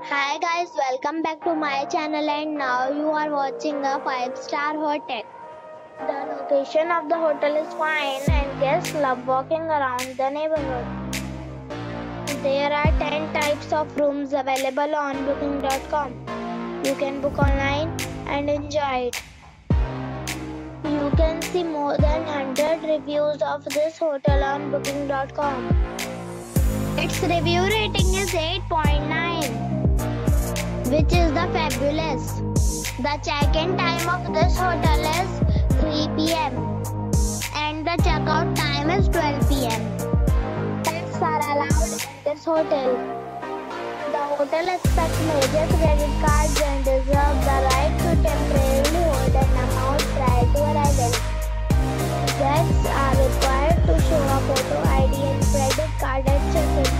Hi guys, welcome back to my channel and now you are watching a 5-star hotel. The location of the hotel is fine and guests love walking around the neighborhood. There are 10 types of rooms available on booking.com. You can book online and enjoy it. You can see more than 100 reviews of this hotel on booking.com. Its review rating is 8.9. which is the fabulous. The check-in time of this hotel is 3 p.m. and the checkout time is 12 p.m. Pets are allowed in this hotel. The hotel accepts major credit cards and reserves the right to temporarily hold an amount prior to arrival. Guests are required to show a photo ID and credit card at check-in.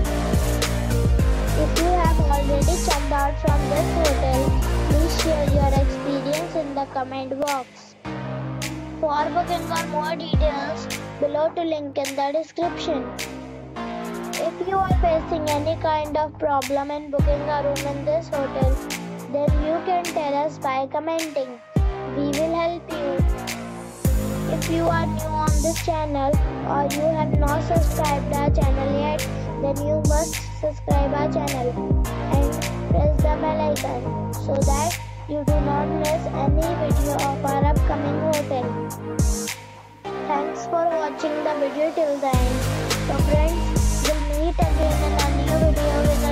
If you have already checked out from this hotel, please share your experience in the comment box. For booking or more details, below to link in the description. If you are facing any kind of problem in booking a room in this hotel, then you can tell us by commenting. We will help you. If you are new on this channel or you have not subscribed our channel yet, then you must subscribe our channel and press the bell icon so that you do not miss any video of our upcoming hotel. Thanks for watching the video till the end. So friends, we'll meet again in a new video with